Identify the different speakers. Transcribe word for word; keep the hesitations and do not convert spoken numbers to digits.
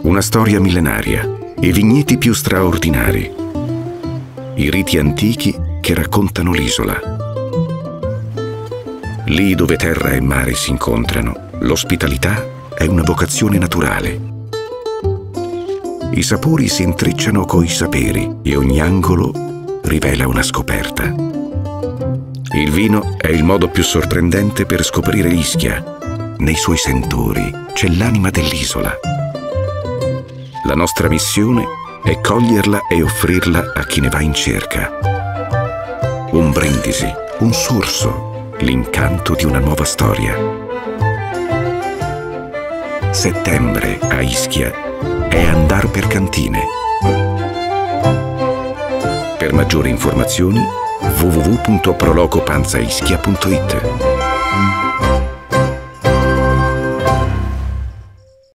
Speaker 1: Una storia millenaria, i vigneti più straordinari, i riti antichi che raccontano l'isola. Lì dove terra e mare si incontrano, l'ospitalità è una vocazione naturale. I sapori si intrecciano coi saperi e ogni angolo rivela una scoperta. Il vino è il modo più sorprendente per scoprire Ischia. Nei suoi sentori c'è l'anima dell'isola. La nostra missione è coglierla e offrirla a chi ne va in cerca. Un brindisi, un sorso, l'incanto di una nuova storia. Settembre a Ischia è andar per cantine. Per maggiori informazioni w w w punto prolocopanzaischia punto it.